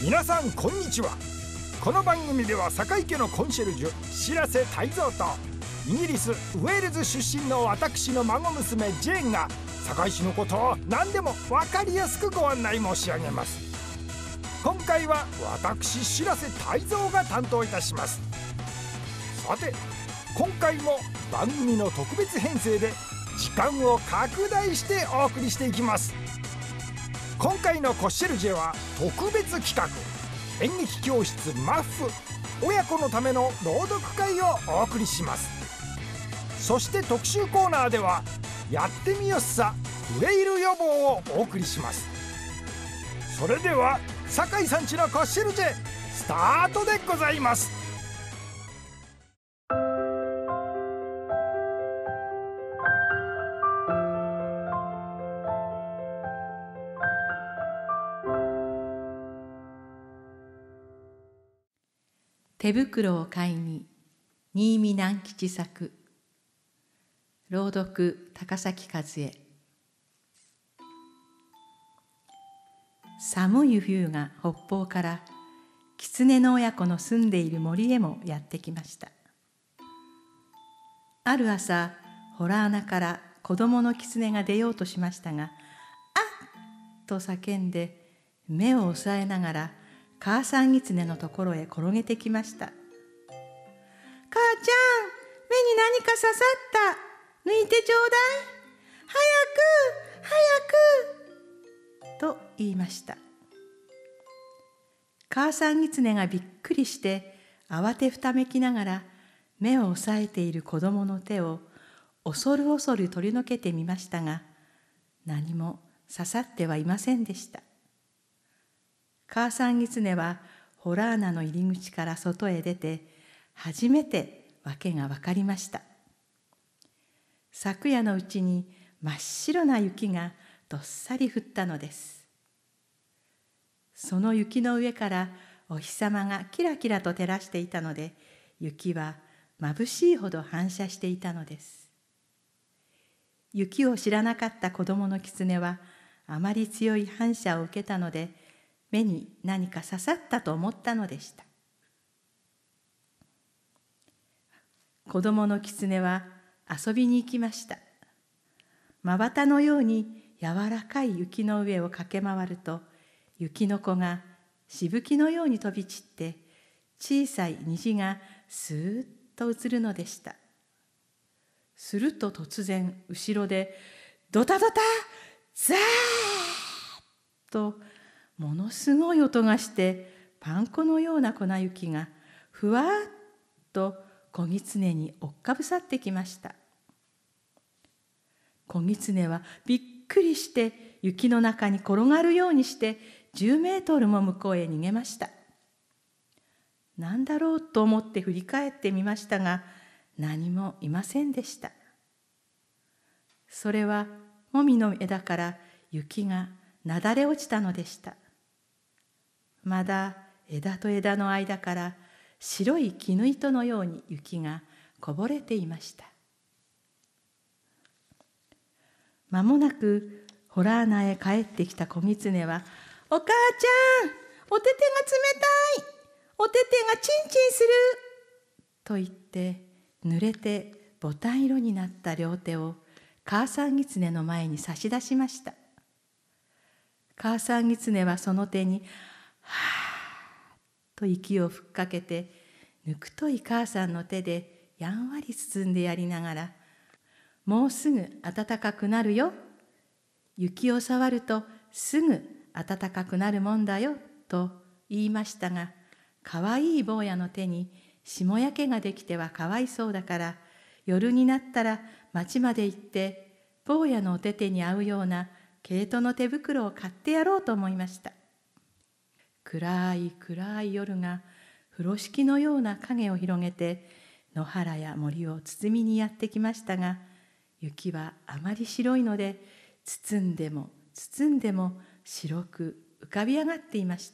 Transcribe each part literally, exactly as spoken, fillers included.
皆さんこんにちは。この番組では坂井家のコンシェルジュ白瀬泰造とイギリスウェールズ出身の私の孫娘ジェーンが坂井市のことを何でも分かりやすくご案内申し上げます。今回は私白瀬泰造が担当いたします。さて今回も番組の特別編成で時間を拡大してお送りしていきます。今回のコッシェルジェは特別企画演劇教室マッフ親子のための朗読会をお送りします。そして特集コーナーではやってみよっさフレイル予防をお送りします。それでは坂井さんちのコッシェルジェスタートでございます。 手袋を買いに新見南吉作朗読高崎和恵。寒い冬が北方から狐の親子の住んでいる森へもやってきました。ある朝洞穴から子供の狐が出ようとしましたが、あっと叫んで目を押さえながら母さん狐のところへ転げてきました。母ちゃん、目に何か刺さった。抜いてちょうだい。早く早くと言いました。母さん狐がびっくりして慌てふためきながら目を押さえている子供の手を恐る恐る取り除けてみましたが、何も刺さってはいませんでした。母さん狐は洞穴の入り口から外へ出て初めて訳が分かりました。昨夜のうちに真っ白な雪がどっさり降ったのです。その雪の上からお日様がキラキラと照らしていたので、雪は眩しいほど反射していたのです。雪を知らなかった子供の狐はあまり強い反射を受けたので、目に何か刺さったと思ったのでした。子供の狐は遊びに行きました。まばたのように柔らかい雪の上を駆け回ると、雪の子がしぶきのように飛び散って小さい虹がスーッと映るのでした。すると突然後ろでドタドタザーッとものすごい音がして、パン粉のような粉雪がふわっと子狐に追っかぶさってきました。子狐はびっくりして雪の中に転がるようにしてじゅうメートルも向こうへ逃げました。何だろうと思って振り返ってみましたが、何もいませんでした。それはもみの枝から雪がなだれ落ちたのでした。まだ枝と枝の間から白い絹糸のように雪がこぼれていました。まもなく洞穴へ帰ってきた子狐は、お母ちゃん、おててが冷たい、おててがチンチンすると言って濡れてボタン色になった両手を母さん狐の前に差し出しました。母さん狐はその手にはーっと息を吹っかけて、ぬくとい母さんの手でやんわり包んでやりながら、もうすぐ暖かくなるよ。雪を触るとすぐ暖かくなるもんだよと言いましたが、かわいい坊やの手に霜焼けができてはかわいそうだから、夜になったら町まで行って坊やのお手手に合うような毛糸の手袋を買ってやろうと思いました。暗い暗い夜が風呂敷のような影を広げて野原や森を包みにやってきましたが、雪はあまり白いので包んでも包んでも白く浮かび上がっていました。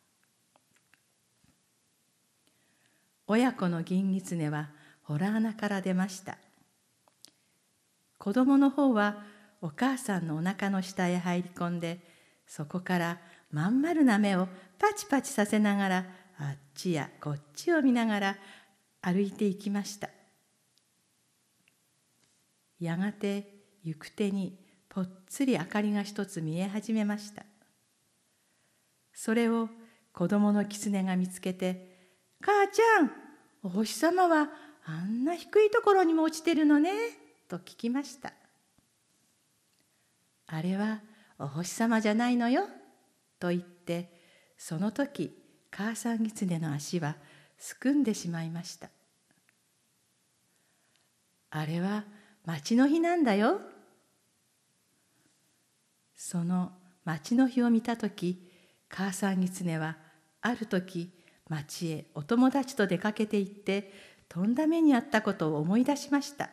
親子の銀狐は洞穴から出ました。子供の方はお母さんのお腹の下へ入り込んで、そこからまん丸な目をパチパチさせながらあっちやこっちを見ながら歩いていきました。やがて行く手にぽっつり明かりが一つ見え始めました。それを子供の狐が見つけて、母ちゃん、お星様はあんな低いところにも落ちてるのね、と聞きました。あれはお星様じゃないのよ、と言って、その時母さん狐の足はすくんでしまいました。あれは町の日なんだよ。その町の日を見たとき、母さん狐はあるとき町へお友達と出かけて行ってとんだ目にあったことを思い出しました。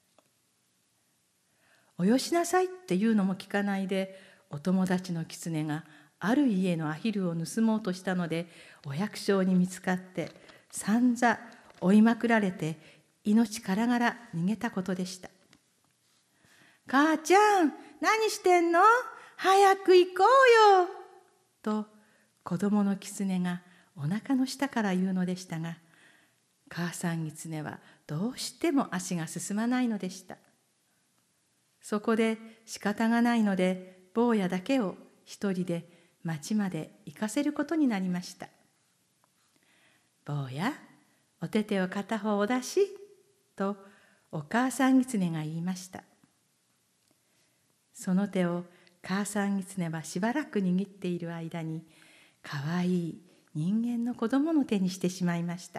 およしなさいっていうのも聞かないで、お友達の狐がある家のアヒルを盗もうとしたので、お百姓に見つかってさんざ追いまくられて命からがら逃げたことでした。母ちゃん、何してんの？早く行こうよ、と子供の狐がお腹の下から言うのでしたが、母さん狐はどうしても足が進まないのでした。そこで仕方がないので、坊やだけを一人で町まで行かせることになりました。坊や、お手手を片方お出し、とお母さん狐が言いました。その手を母さん狐はしばらく握っている間に、かわいい人間の子供の手にしてしまいました。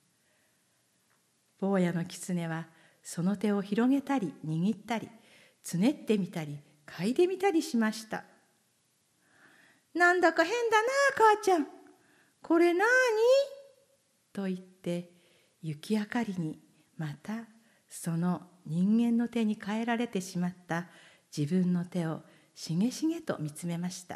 坊やの狐はその手を広げたり握ったり、つねってみたり嗅いでみたりしました。なんだか変だなあ、母ちゃん。これなに？と言って雪明かりにまたその人間の手に変えられてしまった自分の手をしげしげと見つめました。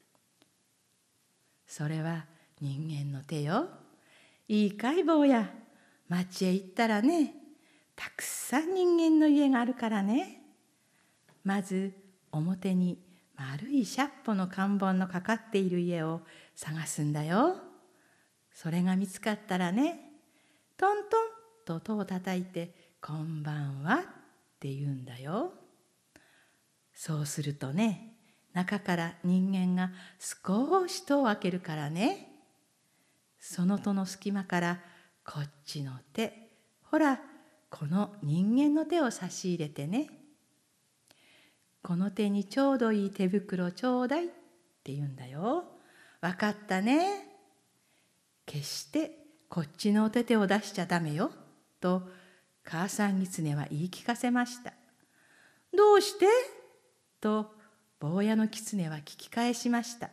それは人間の手よ。いいかい坊や、町へ行ったらね、たくさん人間の家があるからね。まず表に丸いしゃっぽの看板のかかっている家を探すんだよ。それが見つかったらね、トントンと戸をたたいて、こんばんはって言うんだよ。そうするとね、中から人間が少し戸を開けるからね、その戸の隙間からこっちの手、ほらこの人間の手を差し入れてね、この手にちょうどいい手袋ちょうだいって言うんだよ。わかったね。決してこっちのお手手を出しちゃダメよ、と母さん狐は言い聞かせました。どうして？と坊やの狐は聞き返しました。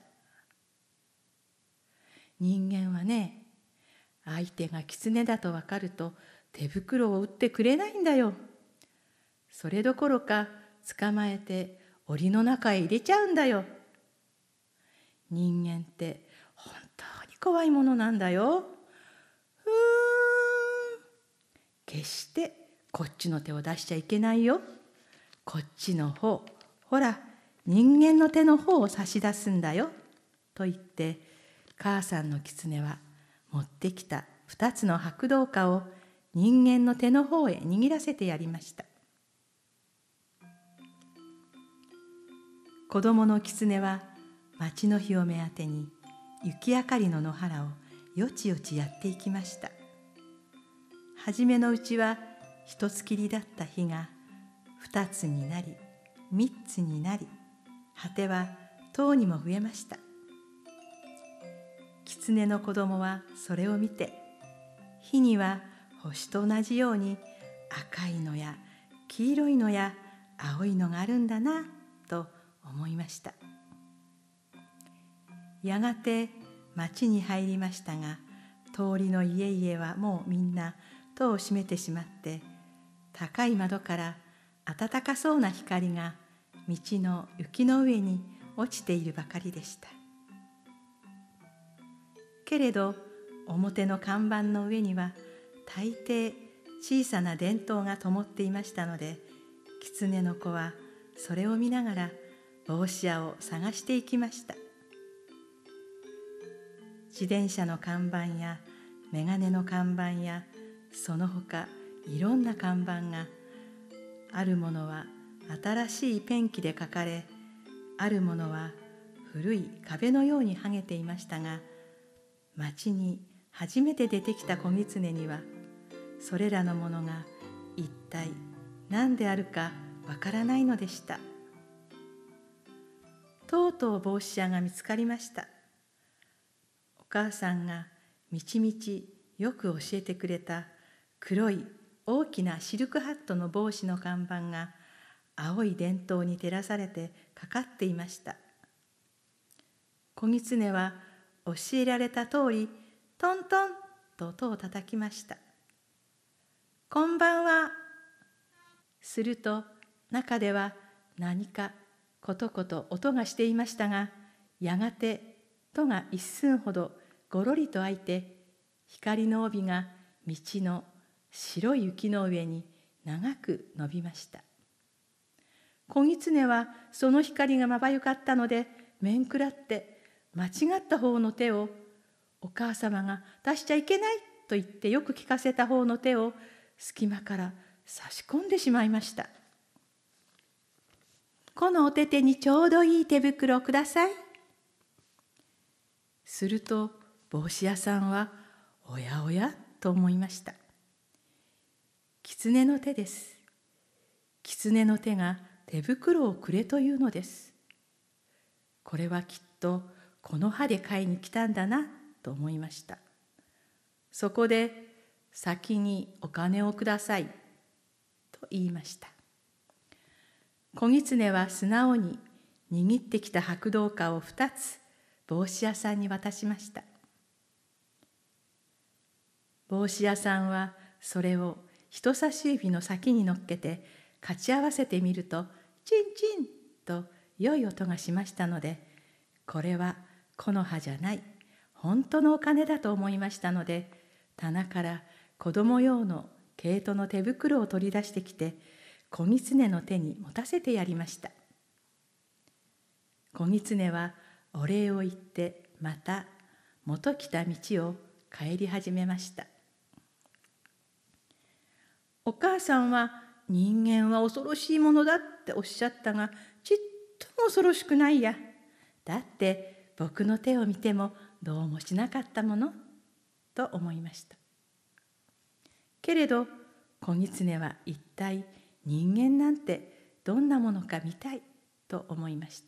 人間はね、相手が狐だとわかると手袋を売ってくれないんだよ。それどころか捕まえて檻の中へ入れちゃうんだよ。人間って本当に怖いものなんだよ。ふーん。決してこっちの手を出しちゃいけないよ。こっちの方、ほら人間の手の方を差し出すんだよ、と言って母さんの狐は持ってきた二つの白銅貨を人間の手の方へ握らせてやりました。子供の狐は町の日を目当てに雪明かりの野原をよちよちやっていきました。はじめのうちは一つきりだった日が二つになり三つになり、果ては十にも増えました。狐の子供はそれを見て、火には星と同じように赤いのや黄色いのや青いのがあるんだなと思いました。やがて町に入りましたが、通りの家々はもうみんな戸を閉めてしまって、高い窓から暖かそうな光が道の雪の上に落ちているばかりでした。けれど表の看板の上には大抵小さな電灯が灯っていましたので、狐の子はそれを見ながら帽子屋を探していきました。 自転車の看板やメガネの看板やその他いろんな看板が、あるものは新しいペンキで描かれ、あるものは古い壁のように剥げていましたが、町に初めて出てきた子狐にはそれらのものが一体何であるかわからないのでした。とうとう帽子屋が見つかりました。お母さんがみちみちよく教えてくれた黒い大きなシルクハットの帽子の看板が青い電灯に照らされてかかっていました。子狐は教えられた通り、トントンと音を叩きました。こんばんは。すると中では何かことこと音がしていましたが、やがて戸が一寸ほどごろりと開いて、光の帯が道の白い雪の上に長く伸びました。子狐はその光がまばゆかったので、面食らって間違った方の手を、お母様が出しちゃいけないと言ってよく聞かせた方の手を隙間から差し込んでしまいました。このお手手にちょうどいい手袋をください。すると帽子屋さんはおやおやと思いました。狐の手です。狐の手が手袋をくれというのです。これはきっとこの葉で買いに来たんだなと思いました。そこで先にお金をくださいと言いました。子狐は素直に握ってきた白銅貨を二つ帽子屋さんに渡しました。帽子屋さんはそれを人差し指の先に乗っけてかち合わせてみると、チンチンと良い音がしましたので、これは木の葉じゃない、本当のお金だと思いましたので、棚から子供用の毛糸の手袋を取り出してきて、子狐の手に持たせてやりました。子狐はお礼を言ってまた元来た道を帰り始めました。お母さんは人間は恐ろしいものだっておっしゃったが、ちっとも恐ろしくないや。だって僕の手を見てもどうもしなかったものと思いました。けれど子狐は一体人間なんてどんなものか見たいと思いました。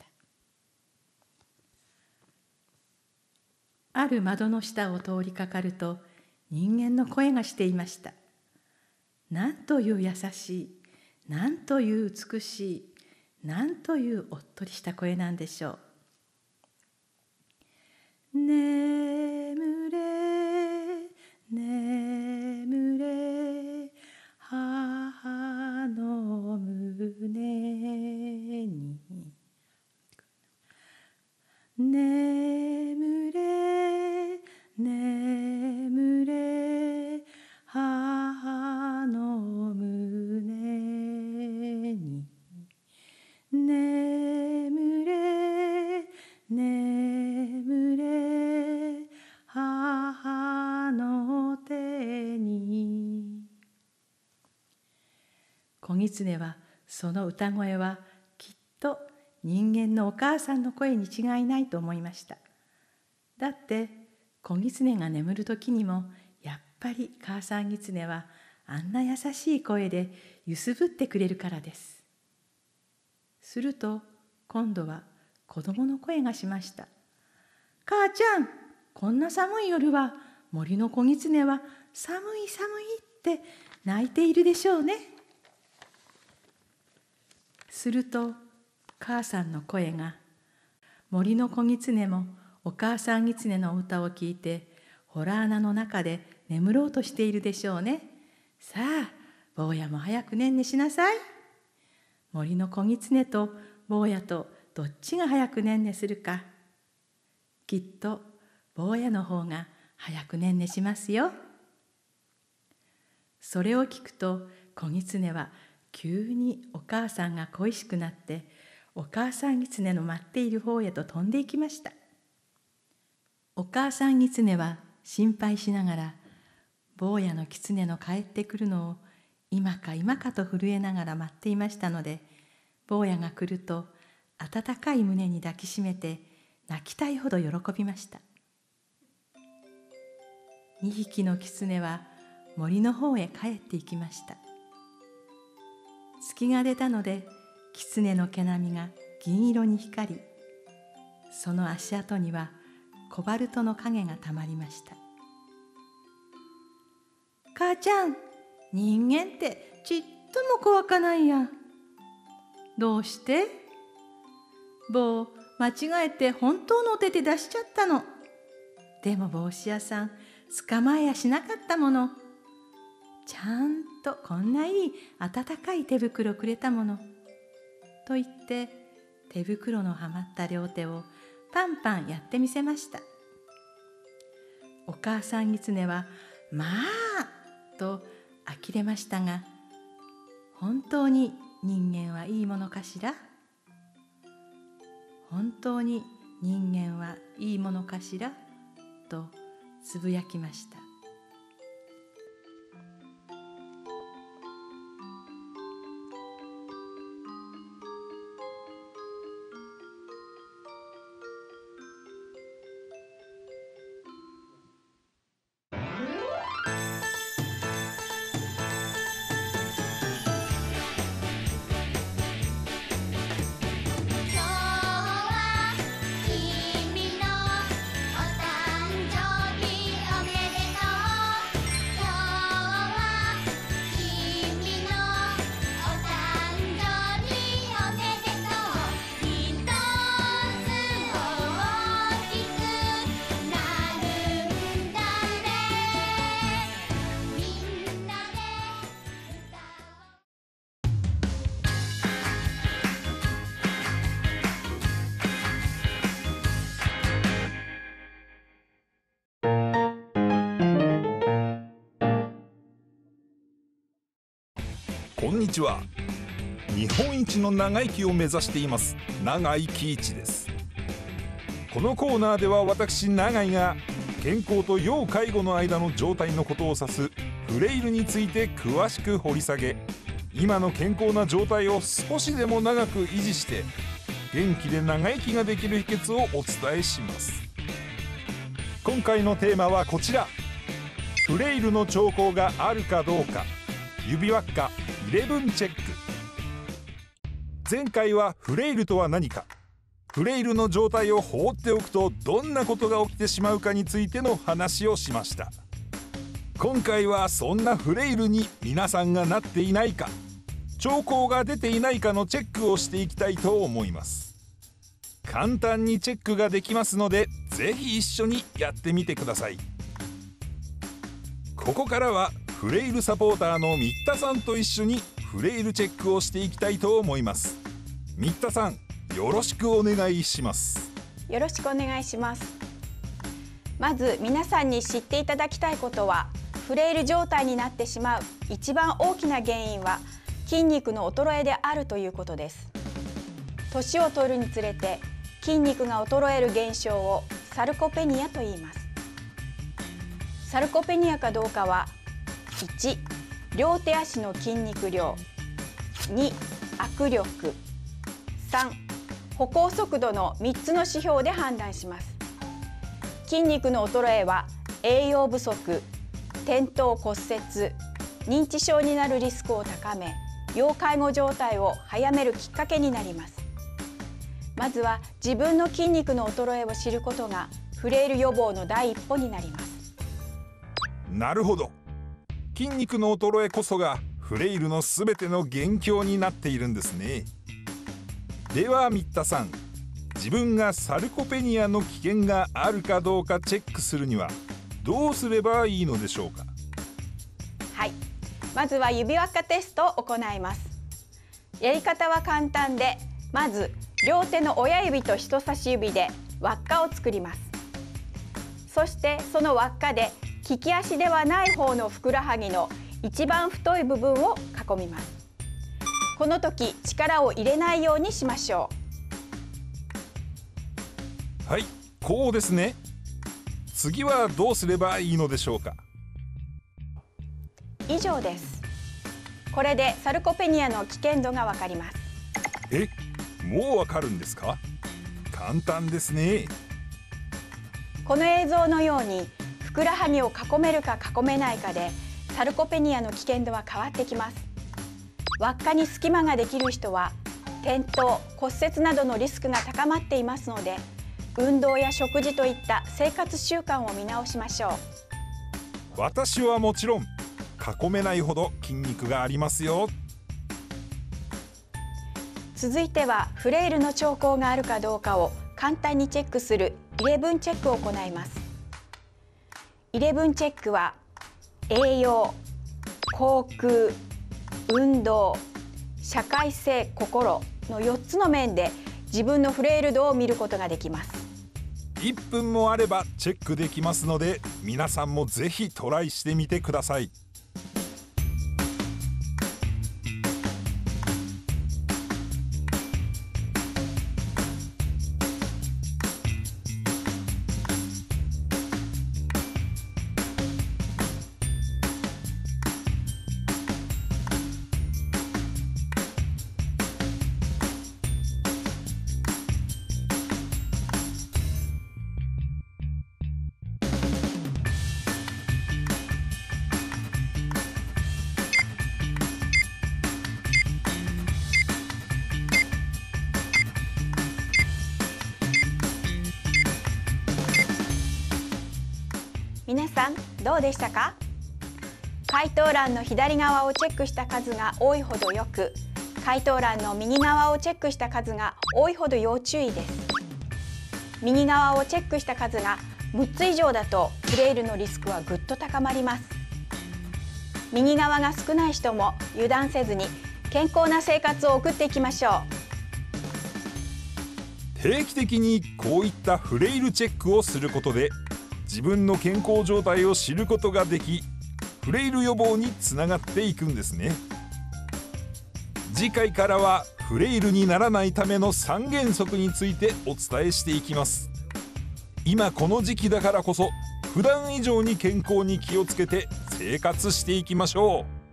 ある窓の下を通りかかると、人間の声がしていました。なんという優しい、なんという美しい、なんというおっとりした声なんでしょう。眠れ、眠れ、母の胸に。眠れ、眠れ、母の胸に。眠れ、眠れ、母の手に。子狐はその歌声はきっと人間のお母さんの声に違いないと思いました。だって子狐が眠る時にもやっぱり母さん狐はあんな優しい声で揺すぶってくれるからです。すると今度は子供の声がしました。母ちゃん、こんな寒い夜は森の子狐は寒い寒いって泣いているでしょうね。すると母さんの声が、森の子狐もお母さん狐の歌を聞いて洞穴の中で眠ろうとしているでしょうね。さあ坊やも早くねんねしなさい。森の子狐と坊やとどっちが早くねんねするか。きっと坊やの方が早くねんねしますよ。それを聞くと子狐は急にお母さんが恋しくなって、お母さん狐の待っている方へと飛んでいきました。 お母さん狐は心配しながら坊やの狐の帰ってくるのを今か今かと震えながら待っていましたので、坊やが来ると温かい胸に抱きしめて泣きたいほど喜びました。二匹の狐は森の方へ帰って行きました。月が出たので狐の毛並みが銀色に光り、その足跡にはコバルトの影がたまりました。母ちゃん、人間ってちっとも怖かないや。どうして？坊、間違えて本当のお手手出しちゃったの。でも帽子屋さん、捕まえやしなかったもの。ちゃんとこんないい温かい手袋くれたもの。と言って手袋のはまった両手をパンパンやってみせました。お母さん狐はまあと呆れましたが、本当に人間はいいものかしら？本当に人間はいいものかしら？とつぶやきました。 こんにちは。日本一の長生きを目指しています永井貴一です。このコーナーでは私永井が健康と要介護の間の状態のことを指すフレイルについて詳しく掘り下げ、今の健康な状態を少しでも長く維持して元気で長生きができる秘訣をお伝えします。今回のテーマはこちら。フレイルの兆候があるかどうか、指輪っかイレブンチェック。前回はフレイルとは何か、フレイルの状態を放っておくとどんなことが起きてしまうかについての話をしました。今回はそんなフレイルに皆さんがなっていないか、兆候が出ていないかのチェックをしていきたいと思います。簡単にチェックができますので、ぜひ一緒にやってみてください。ここからはフレイルサポーターの新田さんと一緒にフレイルチェックをしていきたいと思います。新田さん、よろしくお願いします。 よろしくお願いします。まず皆さんに知っていただきたいことは、フレイル状態になってしまう一番大きな原因は筋肉の衰えであるということです。年を取るにつれて筋肉が衰える現象をサルコペニアと言います。サルコペニアかどうかは、いち、両手足の筋肉量、に、握力、さん、歩行速度のみっつの指標で判断します。筋肉の衰えは栄養不足、転倒骨折、認知症になるリスクを高め、要介護状態を早めるきっかけになります。まずは自分の筋肉の衰えを知ることがフレイル予防の第一歩になります。 なるほど。筋肉の衰えこそがフレイルのすべての元凶になっているんですね。では新田さん、自分がサルコペニアの危険があるかどうかチェックするにはどうすればいいのでしょうか。 はい、まずは指輪っかテストを行います。やり方は簡単で、まず両手の親指と人差し指で輪っかを作ります。そしてその輪っかで利き足ではない方のふくらはぎの一番太い部分を囲みます。この時力を入れないようにしましょう。はい、こうですね。 次はどうすればいいのでしょうか。 以上です。これでサルコペニアの危険度がわかります。 え、もうわかるんですか。簡単ですね。 この映像のようにふくらはぎを囲めるか囲めないかでサルコペニアの危険度は変わってきます。輪っかに隙間ができる人は転倒、骨折などのリスクが高まっていますので、運動や食事といった生活習慣を見直しましょう。 私はもちろん囲めないほど筋肉がありますよ。 続いてはフレイルの兆候があるかどうかを簡単にチェックするイレブンチェックを行います。イレブンチェックは栄養、口腔、運動、社会性、心のよっつの面で自分のフレイル度を見ることができます。 いっぷんもあればチェックできますので、皆さんもぜひトライしてみてください。 皆さんどうでしたか？回答欄の左側をチェックした数が多いほどよく、回答欄の右側をチェックした数が多いほど要注意です。右側をチェックした数がむっつ以上だとフレイルのリスクはぐっと高まります。右側が少ない人も油断せずに健康な生活を送っていきましょう。定期的にこういったフレイルチェックをすることで自分の健康状態を知ることができ、フレイル予防につながっていくんですね。次回からはフレイルにならないためのさん原則についてお伝えしていきます。今この時期だからこそ普段以上に健康に気をつけて生活していきましょう。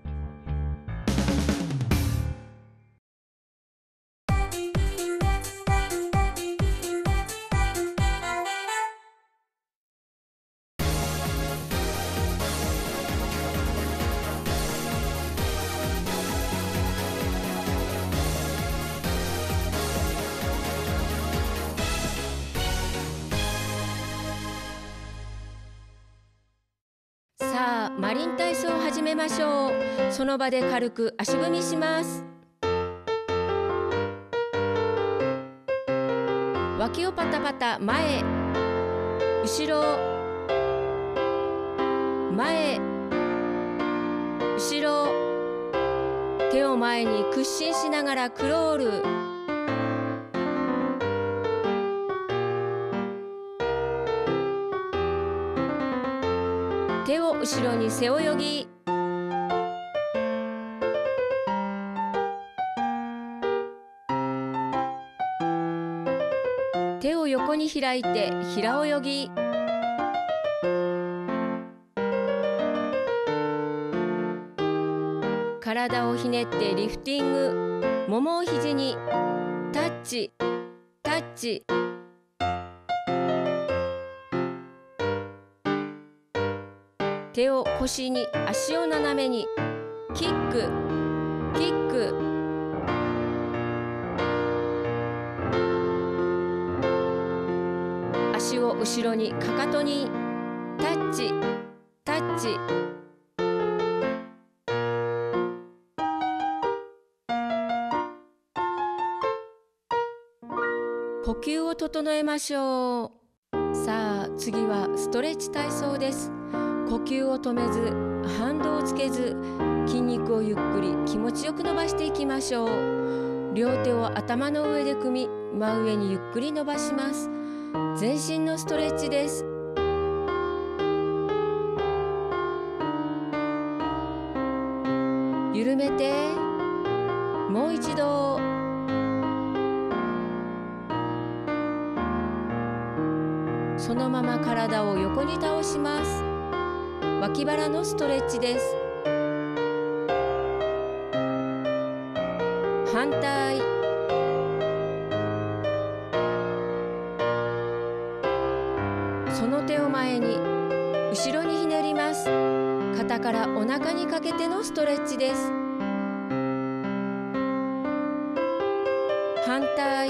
さあ、マリン体操を始めましょう。その場で軽く足踏みします。脇をパタパタ前、後ろ、前、後ろ、手を前に屈伸しながらクロール。手を後ろに背泳ぎ。手を横に開いて平泳ぎ。体をひねってリフティング。ももを肘にタッチタッチ。手を腰に、足を斜めに、キック、キック。足を後ろに、かかとに、タッチ、タッチ。呼吸を整えましょう。さあ、次はストレッチ体操です。呼吸を止めず、反動をつけず、筋肉をゆっくり気持ちよく伸ばしていきましょう。両手を頭の上で組み、真上にゆっくり伸ばします。全身のストレッチです。緩めて、もう一度。そそのまま体を横に倒します。脇腹のストレッチです。反対。その手を前に後ろにひねります。肩からお腹にかけてのストレッチです。反対。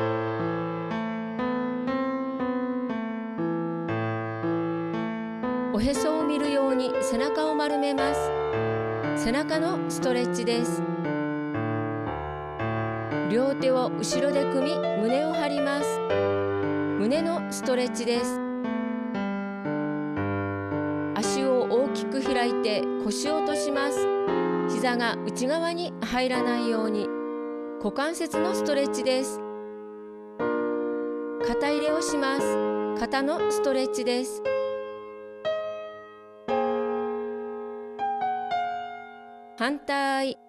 おへそを見るように背中を丸めます。背中のストレッチです。両手を後ろで組み、胸を張ります。胸のストレッチです。足を大きく開いて腰を落とします。膝が内側に入らないように股関節のストレッチです。肩入れをします。肩のストレッチです。反対。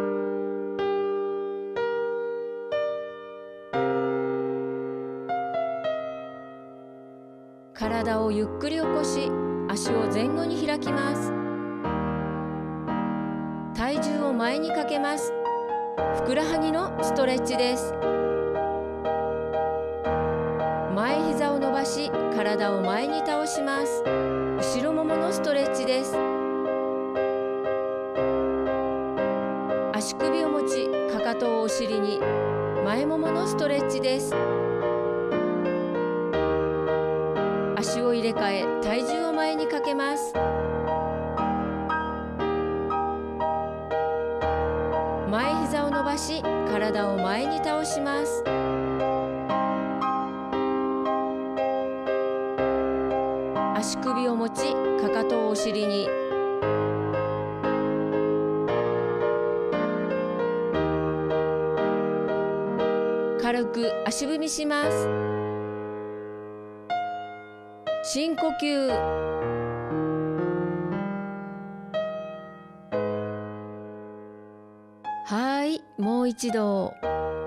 体をゆっくり起こし、足を前後に開きます。体重を前にかけます。ふくらはぎのストレッチです。前膝を伸ばし、体を前に倒します。後ろもものストレッチです。足首を持ち、かかとをお尻に、前もものストレッチです。足を入れ替え、体重を前にかけます。前膝を伸ばし、体を前に倒します。足首を持ち、かかとをお尻に、軽く足踏みします。深呼吸。はい、もう一度。